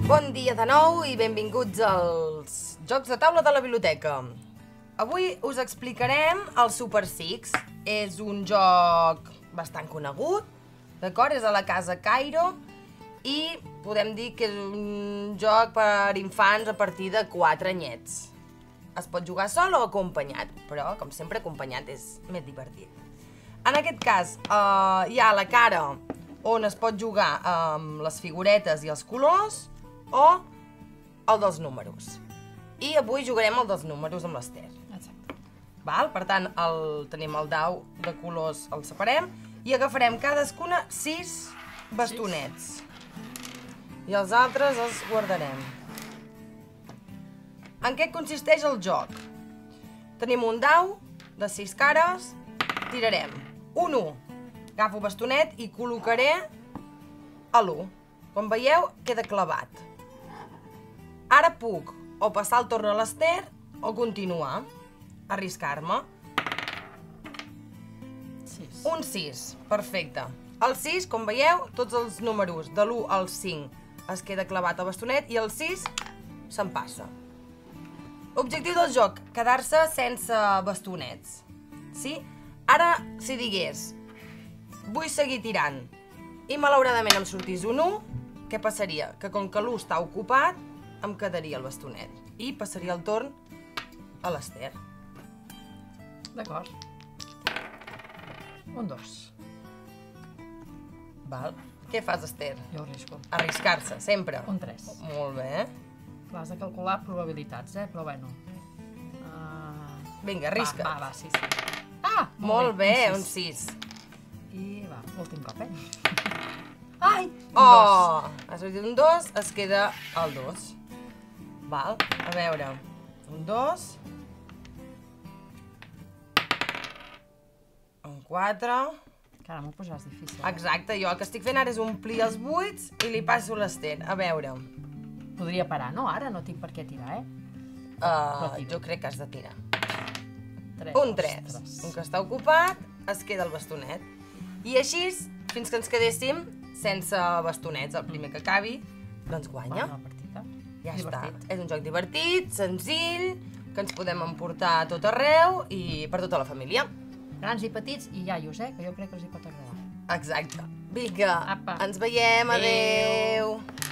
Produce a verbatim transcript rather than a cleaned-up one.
Bon dia de nou i benvinguts als Jocs de Taula de la Biblioteca. Avui us explicarem el Super Six. És un joc bastant conegut, d'acord? És a la Casa Cairo i podem dir que és un joc per infants a partir de quatre anyets. Es pot jugar sol o acompanyat, però com sempre acompanyat és més divertit. En aquest cas eh, hi ha la cara on es pot jugar amb les figuretes i els colors o el dels números. I avui jugarem el dels números amb l'Ester. Exacte. Val? Per tant, el, tenim el dau de colors, el separem i agafarem cadascuna sis bastonets. I els altres els guardarem. En què consisteix el joc? Tenim un dau de sis cares, tirarem un u. Agafo bastonet i col·locaré a l'u. Com veieu, queda clavat. Ara puc o passar el torn a l'Ester o continuar, arriscar-me. sis. Un sis, perfecte. El sis, com veieu, tots els números de l'u al cinc es queda clavat al bastonet i el sis se'n passa. Objectiu del joc, quedar-se sense bastonets. Sí? Ara, si digués, vull seguir tirant i malauradament em sortís un u, què passaria? Que com que l'u està ocupat, em quedaria el bastonet i passaria el torn a l'Ester. D'acord. Un dos. Val? Què fas,Ester? Jo arrisco. Arriscar-se, sempre. Un tres. Molt bé. Clar, has de calcular probabilitats, eh? Però bueno. Uh... Vinga, arrisca. Va, va, va, sí, sí. Ah! Molt bé, un un sis. I va, últim cop, eh? Ai! Un dos. Oh! Ha sortit un dos, es queda el dos. Val? A veure. Un dos. Un quatre. Cara, m'ho posaràs difícil. Exacte, jo el que estic fent ara és omplir els buits i li passo l'Ester. A veure. Podria parar, no? Ara no tinc per què tirar, eh? Uh, jo crec que has de tirar. Tres. Un tres. Ostres. Un que està ocupat, es queda el bastonet. I així, fins que ens quedéssim sense bastonets. El primer que acabi, doncs guanya. Bona partida. Ja Divertit. està. És un joc divertit, senzill, que ens podem emportar a tot arreu i per tota la família. Grans i petits i iaios, eh? Que jo crec que els hi pot agradar. Exacte. Vinga, Apa. ens veiem, Adéu. adeu.